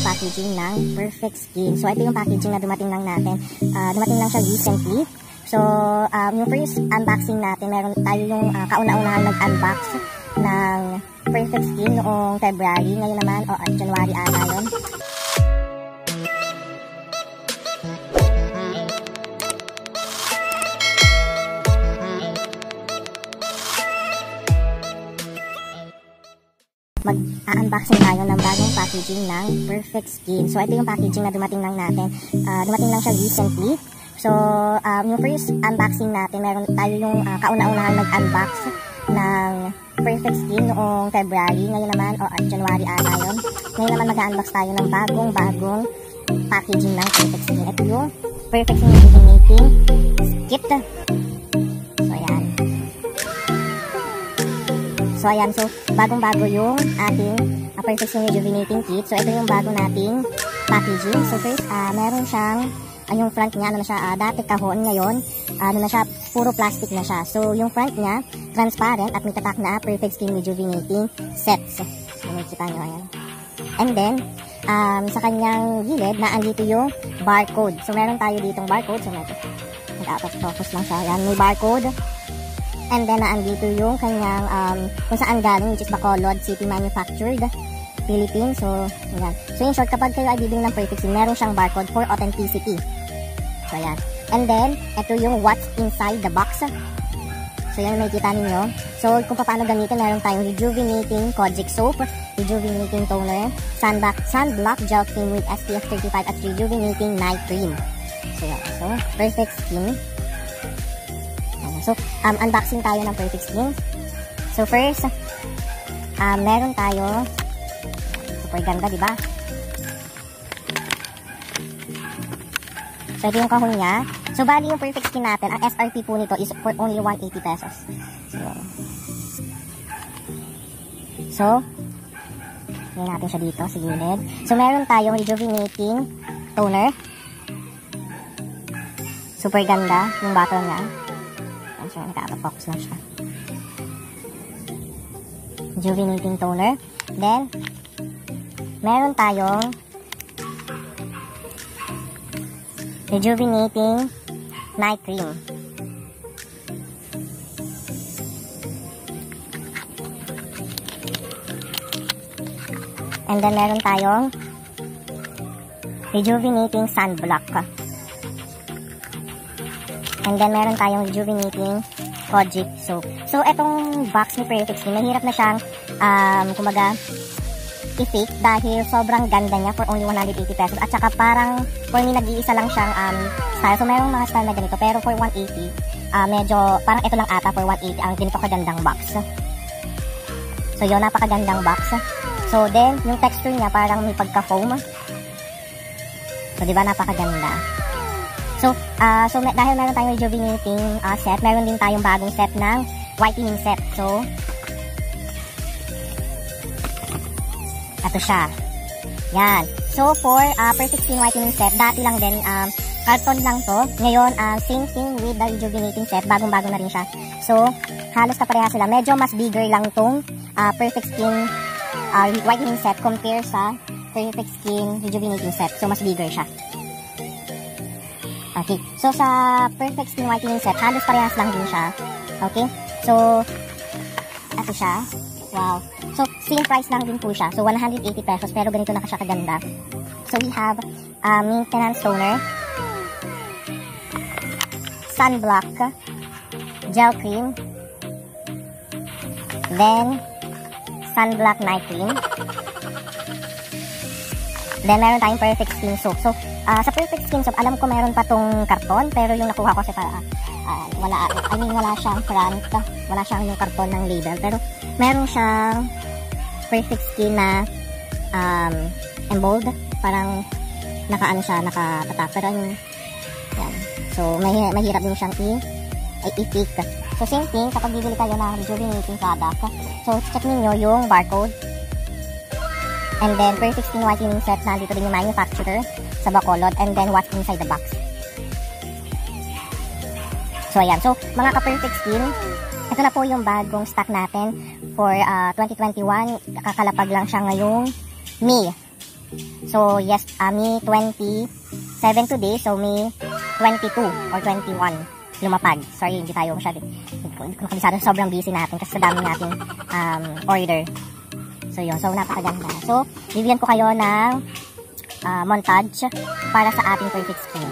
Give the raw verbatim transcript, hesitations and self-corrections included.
packaging ng Perfect Skin. So, ito yung packaging na dumating lang natin. Uh, dumating lang siya recently. So, um, yung first unboxing natin, meron tayo yung uh, kauna-unahang nag-unbox ng Perfect Skin noong February. Ngayon naman, o oh, January ata yun. Mag-unboxing tayo ng bagong packaging ng Perfect Skin. So, ito yung packaging na dumating lang natin. Uh, dumating lang siya recently. So, um, yung first unboxing natin, meron tayo yung uh, kauna-unahang nag-unbox ng Perfect Skin noong February. Ngayon naman, o oh, January ata yun. Ngayon naman mag-unbox tayo ng bagong-bagong packaging ng Perfect Skin. Ito yung Perfect Skin Rejuvenating Kit. So, ayan. So, ayan. So, bagong-bago yung ating uh, Perfect Skin Rejuvenating Kit. So, ito yung bago nating packaging. So, first, uh, meron siyang uh, yung front niya, ano na siya, uh, dati kahon, ngayon, uh, ano na siya, puro plastic na siya. So, yung front niya, transparent at may tatak na Perfect Skin Rejuvenating Sets. So, makikita nyo, ayan. And then, um, sa kanyang gilid, naandito yung barcode. So, meron tayo ditong barcode. So, medyo nag-out of focus lang siya. Ayan, may barcode. And then, naandito yung kanyang, um, kung saan galing, which is Bacolod City Manufactured, Philippines. So, ayan. So, in short, kapag kayo ay bibili ng Perfect Skin, meron siyang barcode for authenticity. So, ayan. And then, ito yung what's inside the box. So, yan may kita ninyo. So, kung paano gamitin, meron tayong Rejuvenating Kojic Soap, Rejuvenating Toner, Sunblock, Sunblock Gel Cream with S P F thirty-five at Rejuvenating Night Cream. So, yan. So, Perfect Skin. So, um, unboxing tayo ng Perfect Skin. So, first, um, meron tayo, super ganda, diba? So, ito yung kahon niya. So, bali yung Perfect Skin natin, ang S R P po nito is for only one hundred eighty pesos. So, so yan natin siya dito, sa gilid. So, meron tayong Rejuvenating Toner. Super ganda yung bottle niya. So, naka-focus lang siya. Rejuvenating Toner. Then, meron tayong Rejuvenating Night Cream. And then, meron tayong Rejuvenating Sunblock. And then, meron tayong Rejuvenating Kojic Soap. So, etong box ni Perfect Skin, mahirap na siyang, um, kumbaga, i-fake dahil sobrang ganda niya for only one hundred eighty pesos. At saka parang, for me, nag-iisa lang siyang um, style. So, mayroong mga style na ganito. Pero for one eighty, uh, medyo, parang ito lang ata for one eighty ang ganito kagandang box. So, yun, napakagandang box. So, then, yung texture niya parang may pagka-foam. So, diba, napakaganda. So, uh, so dahil meron tayong rejuvenating uh, set, meron din tayong bagong set ng whitening set. So, ito siya. Yan. So, for uh, Perfect Skin whitening set, dati lang din, um, carton lang to. Ngayon, uh, same thing with the rejuvenating set. Bagong-bago na rin siya. So, halos kapareha sila. Medyo mas bigger lang tong uh, Perfect Skin uh, whitening set compare sa Perfect Skin rejuvenating set. So, mas bigger siya. Okay. So, sa Perfect Skin whitening set, halos parehas lang din siya. Okay. So, ito siya. Wow. So, same price lang din po siya. So, one hundred eighty pesos. Pero ganito na siya kaganda. So, we have uh, maintenance toner, sunblock, gel cream, then, sunblock night cream. Then, meron tayong Perfect Skin Soap. So, uh, sa Perfect Skin Soap, alam ko meron pa tong karton. Pero yung nakuha ko kasi para, uh, wala, I mean, wala siyang front. Wala siyang yung karton ng label. Pero, meron siyang Perfect Skin na um, embold. Parang, naka-ano siya, nakatatak. Pero, yung, yan. So, may, mahirap din siyang i-pick. So, same thing, kapag bibili kayo ng rejuvenating product. So, check ninyo yung barcode. And then, Perfect Skin whitening set, nandito din yung manufacturer sa Bacolod. And then, what's inside the box. So, ayan. So, mga ka-Perfect Skin, ito na po yung bagong stock natin for uh, twenty twenty-one. Kakalapag lang siya ngayong May. So, yes, uh, May twenty-seven today. So, May twenty-two or twenty-one lumapag. Sorry, hindi tayo masyado. Hindi ko makabisado. Sobrang busy natin kasi sa dami nating um, order. So, yun. So, napakaganda. So, bibigyan ko kayo ng uh, montage para sa ating perfect skin.